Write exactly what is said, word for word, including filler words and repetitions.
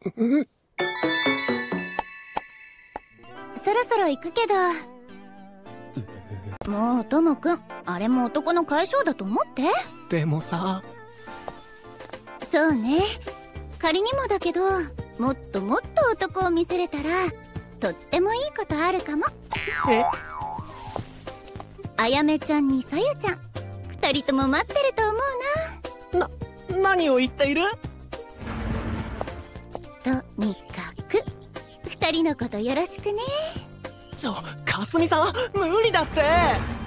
そろそろ行くけど。もうともくん、あれも男の解消だと思って。 でもさ。 そうね、仮にもだけど、もっともっと男を見せれたらとってもいいことあるかも。 え、 あやめちゃんにさゆちゃん、二人とも待ってると思うな。な、何を言っている？ とにかく二人のことよろしくね。 ちょ、かすみさん、無理だって。